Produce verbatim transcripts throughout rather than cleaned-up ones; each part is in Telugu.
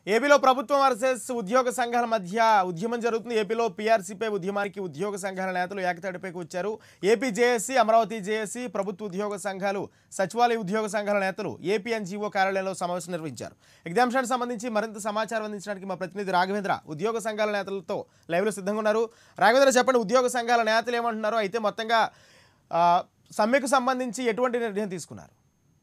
ఏపీలో ప్రభుత్వం వర్సెస్ ఉద్యోగ సంఘాల మధ్య ఉద్యమం జరుగుతుంది. ఏపీలో పీఆర్సీపై ఉద్యమానికి ఉద్యోగ సంఘాల నేతలు ఏకతాటిపైకి వచ్చారు. ఏపీ జేఏసీ, అమరావతి జేఏసీ, ప్రభుత్వ ఉద్యోగ సంఘాలు, సచివాలయ ఉద్యోగ సంఘాల నేతలు ఏపీ ఎన్జీఓ కార్యాలయంలో సమావేశం నిర్వహించారు. ఇదే అంశానికి సంబంధించి మరింత సమాచారం అందించడానికి మా ప్రతినిధి రాఘవేంద్ర ఉద్యోగ సంఘాల నేతలతో లైవ్లో సిద్ధంగా ఉన్నారు. రాఘవేంద్ర, చెప్పండి, ఉద్యోగ సంఘాల నేతలు ఏమంటున్నారు? అయితే మొత్తంగా సమ్మెకు సంబంధించి ఎటువంటి నిర్ణయం తీసుకున్నారు?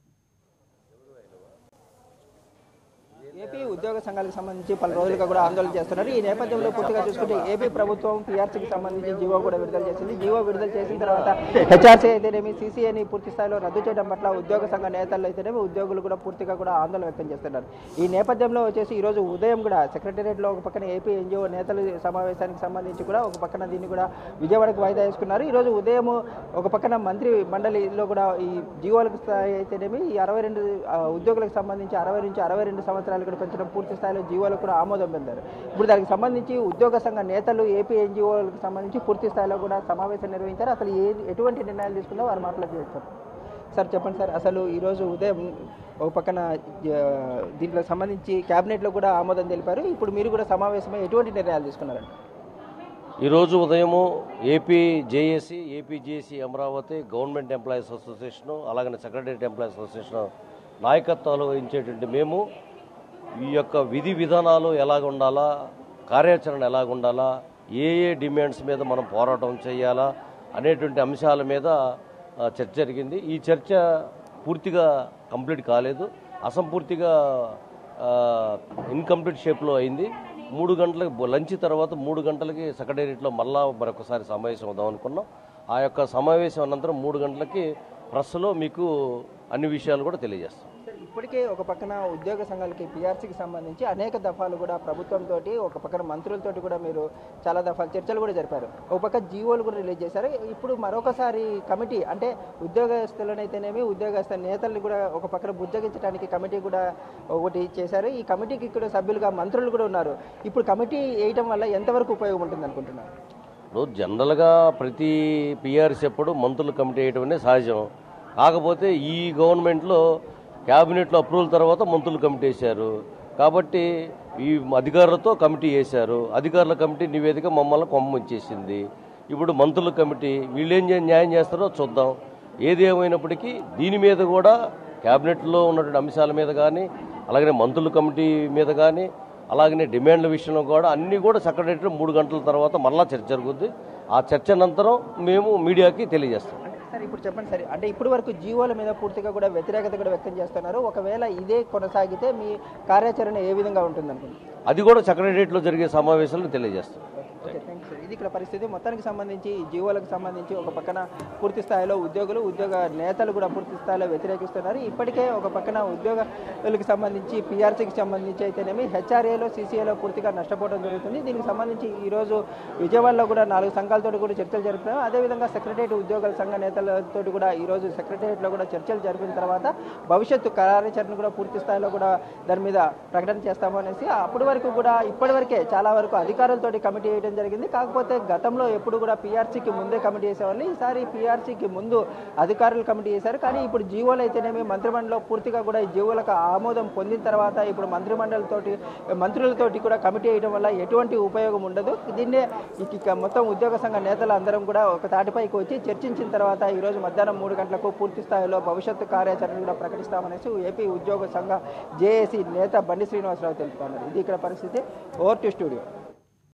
ఏపీ ఉద్యోగ సంఘాలకు సంబంధించి పలు రోజులుగా కూడా ఆందోళన చేస్తున్నారు. ఈ నేపథ్యంలో పూర్తిగా చూసుకుంటే ఏపీ ప్రభుత్వం పీఆర్సీకి సంబంధించి జీవో కూడా విడుదల చేసింది. జీవో విడుదల చేసిన తర్వాత హెచ్ఆర్సీ అయితేనేమి, సీసీఏని పూర్తి స్థాయిలో రద్దు చేయడం పట్ల ఉద్యోగ సంఘ నేతలు అయితేనేమి ఉద్యోగులు కూడా పూర్తిగా కూడా ఆందోళన వ్యక్తం చేస్తున్నారు. ఈ నేపథ్యంలో వచ్చేసి ఈ రోజు ఉదయం కూడా సెక్రటేరియట్లో ఒక పక్కన ఏపీ ఎన్జీఓ నేతల సమావేశానికి సంబంధించి కూడా ఒక పక్కన దీన్ని కూడా విజయవాడకు వాయిదా వేసుకున్నారు. ఈ రోజు ఉదయం ఒక పక్కన మంత్రి మండలిలో కూడా ఈ జీవోలకు స్థాయి అయితేనేమి ఈ అరవై రెండు ఉద్యోగులకు సంబంధించి అరవై నుంచి అరవై రెండు సంవత్సరాలు పెంచడం పూర్తి స్థాయిలో జీవోలకు కూడా ఆమోదం పొందారు. ఇప్పుడు దానికి సంబంధించి ఉద్యోగ సంఘ నేతలు ఏపీ ఎన్జీఓలకు సంబంధించి పూర్తి స్థాయిలో కూడా సమావేశం నిర్వహించారు. అసలు ఏ ఎటువంటి నిర్ణయాలు తీసుకున్నా వారు మాట్లాడుతున్నారు. సార్ చెప్పండి సార్, అసలు ఈరోజు ఉదయం ఒక పక్కన దీంట్లో సంబంధించి క్యాబినెట్లో కూడా ఆమోదం తెలిపారు. ఇప్పుడు మీరు కూడా సమావేశమై ఎటువంటి నిర్ణయాలు తీసుకున్నారండి? ఈరోజు ఉదయము AP JAC, AP JAC Amaravati, government employees association, అలాగే సెక్రటరియట్ ఎంప్లాయీస్ అసోసియేషన్ నాయకత్వాలు వహించేటువంటి మేము ఈ యొక్క విధి విధానాలు ఎలాగ ఉండాలా, కార్యాచరణ ఎలాగ ఉండాలా, ఏ ఏ డిమాండ్స్ మీద మనం పోరాటం చేయాలా అనేటువంటి అంశాల మీద చర్చ జరిగింది. ఈ చర్చ పూర్తిగా కంప్లీట్ కాలేదు, అసంపూర్తిగా ఇన్కంప్లీట్ షేప్లో అయింది. మూడు గంటలకు లంచ్ తర్వాత మూడు గంటలకి సెక్రటేరియట్లో మళ్ళా మరొకసారి సమావేశం అవుదాం అనుకున్నాం. ఆ యొక్క సమావేశం అనంతరం మూడు గంటలకి ప్రెస్లో మీకు అన్ని విషయాలు కూడా తెలియజేస్తాం. ఇప్పటికే ఒక పక్కన ఉద్యోగ సంఘాలకి పీఆర్సీకి సంబంధించి అనేక దఫాలు కూడా ప్రభుత్వంతో, ఒక పక్కన మంత్రులతో కూడా మీరు చాలా దఫాలు చర్చలు కూడా జరిపారు. ఒక పక్క జీవోలు కూడా రిలీజ్ చేశారు. ఇప్పుడు మరొకసారి కమిటీ అంటే ఉద్యోగస్తులనైతేనేమి ఉద్యోగస్థ నేతల్ని కూడా ఒక పక్కన బుజ్జగించడానికి కమిటీ కూడా ఒకటి చేశారు. ఈ కమిటీకి ఇక్కడ సభ్యులుగా మంత్రులు కూడా ఉన్నారు. ఇప్పుడు కమిటీ వేయటం వల్ల ఎంతవరకు ఉపయోగం ఉంటుంది అనుకుంటున్నారు? ఇప్పుడు జనరల్గా ప్రతి పీఆర్సీ ఎప్పుడు మంత్రులు కమిటీ వేయటం అనేది సహజం. కాకపోతే ఈ గవర్నమెంట్లో క్యాబినెట్లో అప్రూవల్ తర్వాత మంత్రులు కమిటీ వేశారు. కాబట్టి ఈ అధికారులతో కమిటీ వేశారు. అధికారుల కమిటీ నివేదిక మమ్మల్ని కొమ్మించేసింది. ఇప్పుడు మంత్రుల కమిటీ వీళ్ళేం న్యాయం చేస్తారో చూద్దాం. ఏది ఏమైనప్పటికీ దీని మీద కూడా క్యాబినెట్లో ఉన్నటువంటి అంశాల మీద కానీ, అలాగనే మంత్రుల కమిటీ మీద కానీ, అలాగనే డిమాండ్ల విషయంలో కూడా అన్నీ కూడా సెక్రటరీ మూడు గంటల తర్వాత మళ్ళా చర్చ జరుగుద్ది. ఆ చర్చ అనంతరం మేము మీడియాకి తెలియజేస్తాం. సార్ ఇప్పుడు చెప్పండి సార్, అంటే ఇప్పటి వరకు జీవోల మీద పూర్తిగా కూడా వ్యతిరేకత కూడా వ్యక్తం చేస్తున్నారు. ఒకవేళ ఇదే కొనసాగితే మీ కార్యాచరణ ఏ విధంగా ఉంటుంది అనుకుంటున్నారు? అది కూడా సెక్రటేరియట్లో జరిగే సమావేశాలను తెలియజేస్తాం. Okay, thanks sir. ఇది ఇక్కడ పరిస్థితి. మొత్తానికి సంబంధించి జీవోలకు సంబంధించి ఒక పక్కన పూర్తి స్థాయిలో ఉద్యోగులు, ఉద్యోగ నేతలు కూడా పూర్తి స్థాయిలో వ్యతిరేకిస్తున్నారు. ఇప్పటికే ఒక పక్కన ఉద్యోగులకు సంబంధించి పీఆర్సీకి సంబంధించి అయితేనేమి హెచ్ఆర్ఏలో, సీసీఏలో పూర్తిగా నష్టపోవడం జరుగుతుంది. దీనికి సంబంధించి ఈరోజు విజయవాడలో కూడా నాలుగు సంఘాలతో కూడా చర్చలు జరిపినారు. అదేవిధంగా సెక్రటేరియట్ ఉద్యోగుల సంఘ నేతలతో కూడా ఈరోజు సెక్రటేరియట్లో కూడా చర్చలు జరిపిన తర్వాత భవిష్యత్తు కార్యాచరణ కూడా పూర్తి స్థాయిలో కూడా దాని మీద ప్రకటన చేస్తామనేసి అప్పటి వరకు కూడా ఇప్పటి వరకే చాలా వరకు అధికారులతోటి కమిటీ వేయడం జరిగింది. కాకపోతే గతంలో ఎప్పుడు కూడా పీఆర్సీకి ముందే కమిటీ చేసేవాళ్ళు. ఈసారి పీఆర్సీకి ముందు అధికారులు కమిటీ చేశారు. కానీ ఇప్పుడు జీవోలు అయితేనేమి మంత్రిమండలిలో పూర్తిగా కూడా ఈ జీవోలకు ఆమోదం పొందిన తర్వాత ఇప్పుడు మంత్రిమండలితోటి మంత్రులతోటి కూడా కమిటీ వేయడం వల్ల ఎటువంటి ఉపయోగం ఉండదు. దీన్నే మొత్తం ఉద్యోగ సంఘ నేతలు అందరం కూడా ఒక తాటిపైకి వచ్చి చర్చించిన తర్వాత ఈరోజు మధ్యాహ్నం మూడు గంటలకు పూర్తి స్థాయిలో భవిష్యత్తు కార్యాచరణ కూడా ప్రకటిస్తామనేసి ఏపీ ఉద్యోగ సంఘ జేఏసీ నేత బండి శ్రీనివాసరావు తెలుపుతున్నారు. ఇది ఇక్కడ పరిస్థితి. Over to studio.